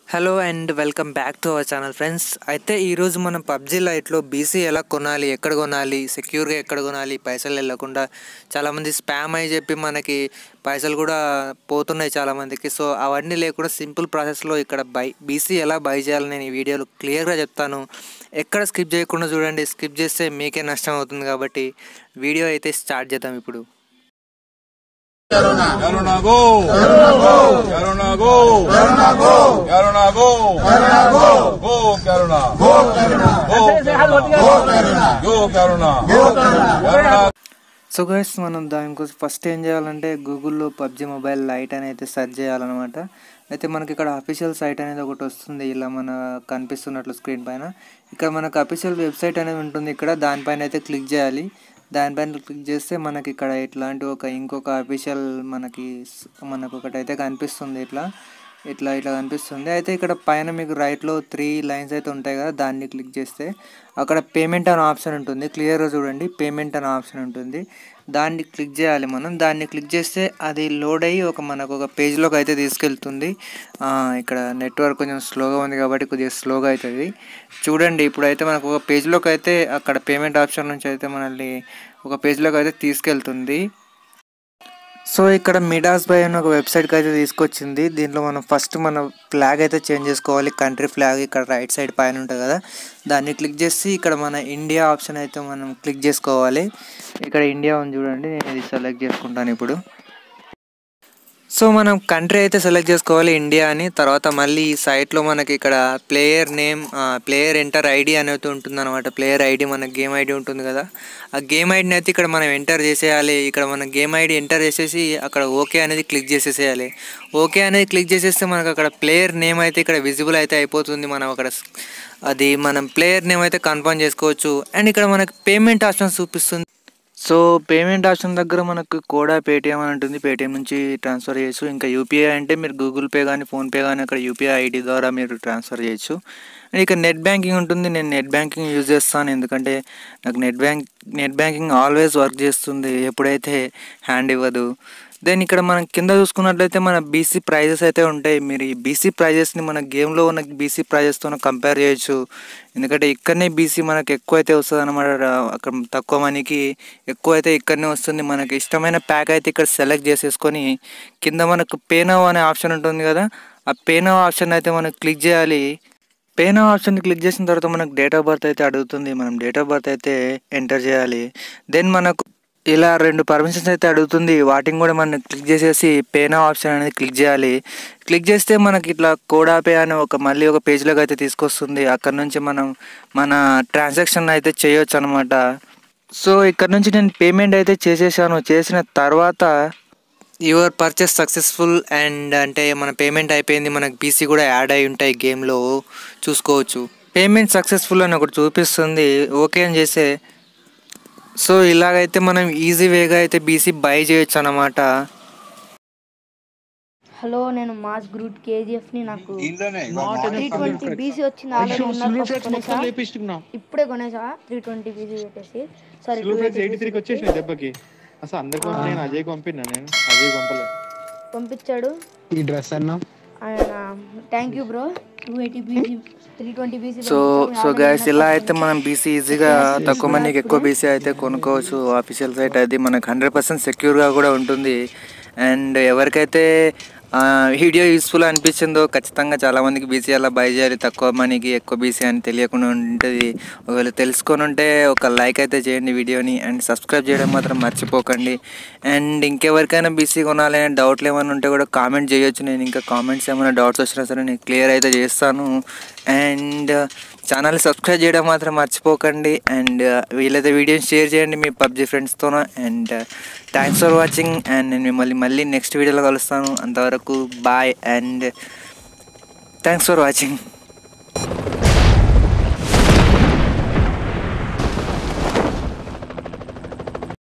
Hello and welcome back to our channel friends. అయితే ఈరోజు మనం పబ్జీ లైట్లో బీసీ ఎలా కొనాలి, ఎక్కడ కొనాలి, సెక్యూర్గా ఎక్కడ కొనాలి, పైసలు వెళ్ళకుండా చాలామంది స్పామ్ అయి చెప్పి మనకి పైసలు కూడా పోతున్నాయి చాలామందికి. సో అవన్నీ లేకుండా సింపుల్ ప్రాసెస్లో ఇక్కడ బీసీ ఎలా బై చేయాలని నేను ఈ వీడియోలో క్లియర్గా చెప్తాను. ఎక్కడ స్కిప్ చేయకుండా చూడండి. స్కిప్ చేస్తే మీకే నష్టం అవుతుంది కాబట్టి వీడియో అయితే స్టార్ట్ చేద్దాం ఇప్పుడు. Karuna go! Karuna go! Karuna go! Karuna go! Karuna go! Karuna go! Go Karuna! Go Karuna! Go Karuna! Go Karuna! Go Karuna! So guys, మనం దానికోసం ఫస్ట్ ఏం చేయాలంటే గూగుల్లో పబ్జీ మొబైల్ లైట్ అని అయితే సెర్చ్ చేయాలన్నమాట. అయితే మనకి ఇక్కడ అఫీషియల్ సైట్ అనేది ఒకటి వస్తుంది, ఇలా మన కనిపిస్తున్నట్లు స్క్రీన్ పైన. ఇక్కడ మనకు అఫీషియల్ వెబ్సైట్ అనేది ఉంటుంది, ఇక్కడ దానిపైన అయితే క్లిక్ చేయాలి. దానిపైన క్లిక్ చేస్తే మనకి ఇక్కడ ఇట్లాంటి ఇంకొక అఫీషియల్ మనకు ఒకటైతే కనిపిస్తుంది, ఇట్లా కనిపిస్తుంది. అయితే ఇక్కడ పైన మీకు రైట్లో 3 లైన్స్ అయితే ఉంటాయి కదా, దాన్ని క్లిక్ చేస్తే అక్కడ పేమెంట్ అనే ఆప్షన్ ఉంటుంది. క్లియర్గా చూడండి, పేమెంట్ అనే ఆప్షన్ ఉంటుంది, దాన్ని క్లిక్ చేయాలి మనం. దాన్ని క్లిక్ చేస్తే అది లోడ్ అయ్యి మనకు ఒక పేజ్లోకి అయితే తీసుకెళ్తుంది. ఇక్కడ నెట్వర్క్ కొంచెం స్లోగా ఉంది కాబట్టి కొద్దిగా స్లోగా అవుతుంది. చూడండి, ఇప్పుడైతే మనకు ఒక పేజ్లోకి అయితే అక్కడ పేమెంట్ ఆప్షన్ నుంచి అయితే మనల్ని ఒక పేజ్లోకి అయితే తీసుకెళ్తుంది. సో ఇక్కడ మిడాస్ బై అని ఒక వెబ్సైట్కి అయితే తీసుకొచ్చింది. దీంట్లో మనం ఫస్ట్ మన ఫ్లాగ్ అయితే చేంజ్ చేసుకోవాలి, కంట్రీ ఫ్లాగ్ ఇక్కడ రైట్ సైడ్ పైన ఉంటుంది కదా, దాన్ని క్లిక్ చేసి ఇక్కడ మన ఇండియా ఆప్షన్ అయితే మనం క్లిక్ చేసుకోవాలి. ఇక్కడ ఇండియా ఉంది చూడండి, నేను ఇది సెలెక్ట్ చేసుకుంటాను ఇప్పుడు. సో మనం కంట్రీ అయితే సెలెక్ట్ చేసుకోవాలి ఇండియా అని. తర్వాత మళ్ళీ ఈ సైట్లో మనకి ఇక్కడ player name, player enter ID అనేది ఉంటుంది అనమాట. ప్లేయర్ ఐడి మన గేమ్ ఐడి ఉంటుంది కదా, ఆ గేమ్ ఐడిని అయితే ఇక్కడ మనం ఎంటర్ చేసేయాలి. ఇక్కడ మన గేమ్ ఐడి ఎంటర్ చేసేసి అక్కడ ఓకే అనేది క్లిక్ చేసేసేయాలి. ఓకే అనేది క్లిక్ చేసేస్తే మనకు అక్కడ ప్లేయర్ నేమ్ అయితే ఇక్కడ విజిబుల్ అయితే అయిపోతుంది. మనం అక్కడ మనం ప్లేయర్ నేమ్ అయితే కన్ఫర్మ్ చేసుకోవచ్చు. అండ్ ఇక్కడ మనకి పేమెంట్ ఆప్షన్ చూపిస్తుంది. సో పేమెంట్ ఆప్షన్ దగ్గర మనకు కోడా పేటిఎం అని ఉంటుంది, పేటిఎం నుంచి ట్రాన్స్ఫర్ చేయొచ్చు. ఇంకా యూపీఐ అంటే మీరు గూగుల్ పే కానీ ఫోన్పే కానీ అక్కడ యూపీఐ ఐడి ద్వారా మీరు ట్రాన్స్ఫర్ చేయొచ్చు. అండ్ ఇక్కడ నెట్ బ్యాంకింగ్ ఉంటుంది. నేను నెట్ బ్యాంకింగ్ యూజ్ చేస్తాను, ఎందుకంటే నాకు నెట్ బ్యాంకింగ్ ఆల్వేస్ వర్క్ చేస్తుంది, ఎప్పుడైతే హ్యాండ్ ఇవ్వదు. దెన్ ఇక్కడ మనం కింద చూసుకున్నట్లయితే మన బీసీ ప్రైజెస్ అయితే ఉంటాయి. మీరు ఈ బీసీ ప్రైజెస్ని మన గేమ్లో ఉన్న బీసీ ప్రైజెస్తో కంపేర్ చేయొచ్చు, ఎందుకంటే ఇక్కడనే బీసీ మనకు ఎక్కువ అయితే వస్తుంది అనమాట. అక్కడ తక్కువ మనీకి ఎక్కువ అయితే ఇక్కడనే వస్తుంది. మనకి ఇష్టమైన ప్యాక్ అయితే ఇక్కడ సెలెక్ట్ చేసేసుకొని కింద మనకు పే నౌ అనే ఆప్షన్ ఉంటుంది కదా, ఆ పే నౌ ఆప్షన్ అయితే మనం క్లిక్ చేయాలి. పే నౌ ఆప్షన్ క్లిక్ చేసిన తర్వాత మనకు డేట్ ఆఫ్ బర్త్ అయితే అడుగుతుంది, మనం డేట్ ఆఫ్ బర్త్ అయితే ఎంటర్ చేయాలి. దెన్ మనకు ఇలా 2 పర్మిషన్స్ అయితే అడుగుతుంది, వాటిని కూడా మనం క్లిక్ చేసేసి పే నౌ ఆప్షన్ అనేది క్లిక్ చేయాలి. క్లిక్ చేస్తే మనకి ఇట్లా కోడా పే అని మళ్ళీ ఒక పేజ్లోకి అయితే తీసుకొస్తుంది. అక్కడ నుంచి మనం మన ట్రాన్సాక్షన్ అయితే చేయొచ్చు అనమాట. సో ఇక్కడ నుంచి నేను పేమెంట్ అయితే చేసేసాను. చేసిన తర్వాత యువర్ పర్చేస్ సక్సెస్ఫుల్ అండ్ అంటే మన పేమెంట్ అయిపోయింది, మనకు బీసీ కూడా యాడ్ అయి ఉంటాయి గేమ్లో, చూసుకోవచ్చు. పేమెంట్ సక్సెస్ఫుల్ అని ఒకటి చూపిస్తుంది, ఓకే అని చేసే. సో ఇలాగైతే మనం ఈజీ వేగా అయితే బీసీ బై చేయొచ్చు అన్నమాట. హలో, నేను మాస్ గ్రూట్ కేజీఎఫ్ని నాకు 320 బీసీ వచ్చింది. ఆల్రెడీ ఇప్పుడే కొనేసా 320 బీసీ పెట్టేసి. సారీ 283కి వచ్చేసి దెబ్బకి అసలు అందరికి నేను అజయ్ పంపినా, నేను అజయ్ పంపించాడు ఈ డ్రెస్ అన్నా. Thank you bro. 280 BC 320 BC. So guys, ఇలా అయితే మనం బీసీ ఈజీగా తక్కువ మందికి ఎక్కువ బీసీ అయితే కొనుక్కోవచ్చు. ఆఫీషియల్ సైట్ అది మనకు 100% సెక్యూర్గా కూడా ఉంటుంది. అండ్ ఎవరికైతే వీడియో యూస్ఫుల్ అనిపించిందో ఖచ్చితంగా చాలామందికి బీసీ అలా బై చేయాలి, తక్కువ మనీకి ఎక్కువ బీసీ అని తెలియకుండా ఉంటుంది. ఒకవేళ తెలుసుకొని ఉంటే ఒక లైక్ అయితే చేయండి వీడియోని, అండ్ సబ్స్క్రైబ్ చేయడం మాత్రం మర్చిపోకండి. అండ్ ఇంకెవరికైనా బీసీ కొనాలి అని డౌట్లు ఏమైనా ఉంటే కూడా కామెంట్ చేయొచ్చు. నేను ఇంకా కామెంట్స్ ఏమైనా డౌట్స్ వచ్చినా సరే నేను క్లియర్ అయితే చేస్తాను. అండ్ ఛానల్ని సబ్స్క్రైబ్ చేయడం మాత్రం మర్చిపోకండి. అండ్ వీలైతే వీడియోని షేర్ చేయండి మీ పబ్జీ ఫ్రెండ్స్తోనూ. And thanks for watching. And నేను మిమ్మల్ని మళ్ళీ నెక్స్ట్ వీడియోలో కలుస్తాను. అంతవరకు bye and thanks for watching.